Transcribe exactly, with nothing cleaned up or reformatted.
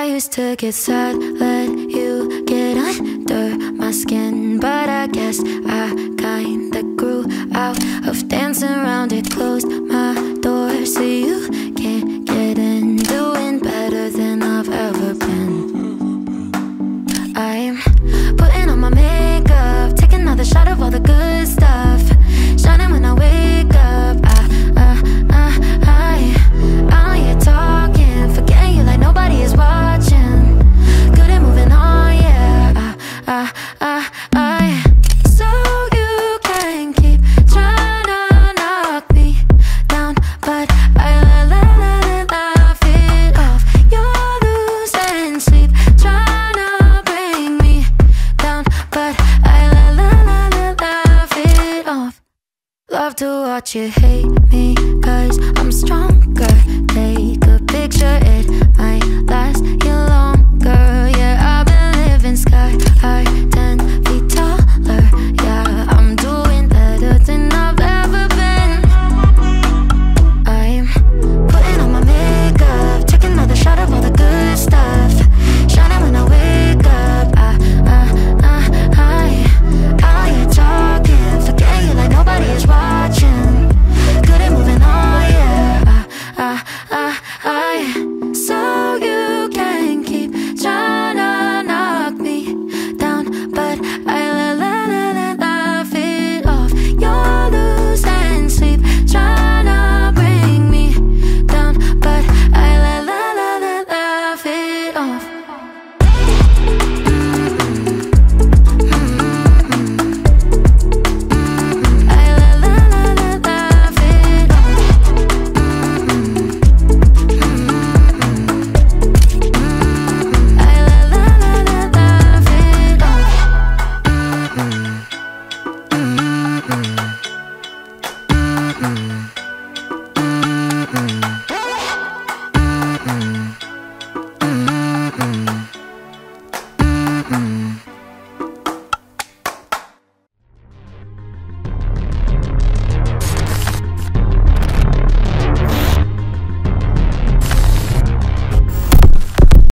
I used to get sad, let you get under my skin, but I guess I kinda grew out of dancing around it. Closed my door so you can't get in, doing better than I've ever been. I'm putting on my makeup, taking another shot of all the good stuff, shining when I wake up. I, I, I, I, I know you're talking, forgetting you like nobody is watching. Good at moving on, yeah. I, I, I, I. So you can keep trying to knock me down, but I la la la la laugh it off. You're losing sleep, trying to bring me down, but I la la la la laugh it off. Love to watch you hate me, cause I'm strong.